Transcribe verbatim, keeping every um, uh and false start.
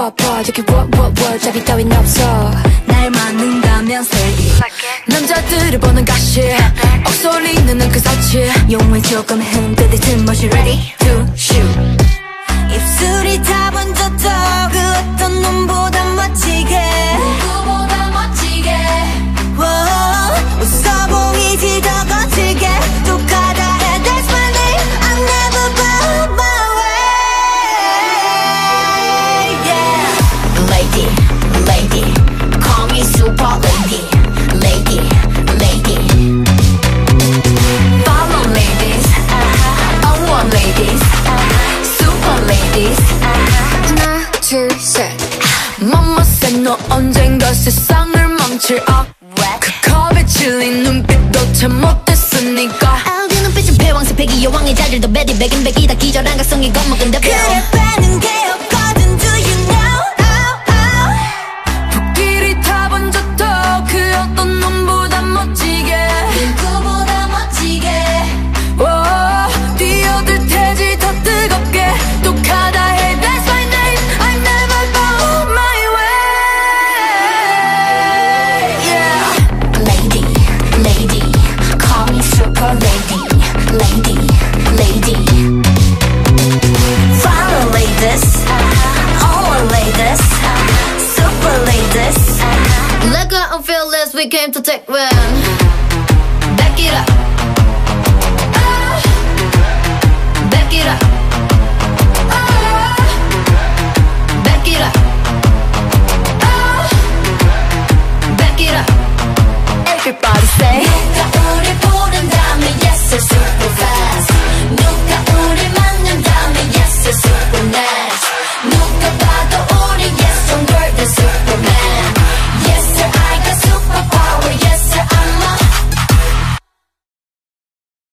봐봐 저기 what what what 자기 따윈 없어 날 맞는다면 say it 남자들을 보는 가시 억소리는 그 사치 용을 조금 흔들릴 틈없이 ready to shoot 입술이 다 번졌어 그 어떤 놈보다 멋지게 누구보다 멋지게 웃어 보이지 더 거칠게 똑같아 해 That's my name I never bow my way yeah. Lady, lady Call me super lady Lady, lady Follow ladies uh-huh. I want ladies uh-huh. Super ladies uh-huh. 하나 둘셋 Mama said 너 언젠가 세상을 망칠 아 그 컵에 질린 눈빛도 참 못했으니까 아우디 눈빛은 패왕색 패기 여왕의 자질도 베디 백인 백이다 기절한 각성이 겁먹은 대표 그래 빼는 게 없거든 Do you know oh, oh. 불길이 다 번졌다 그 어떤 놈보다 멋지게 누구보다 멋지게 오, 뛰어들 테지 더 뜨겁게 똑하다 해 That's my name I never bow my way yeah. Lady, lady Call me super lady Lady, lady Follow ladies uh-huh. All ladies uh-huh. Super ladies uh-huh. Like I'm fearless we came to take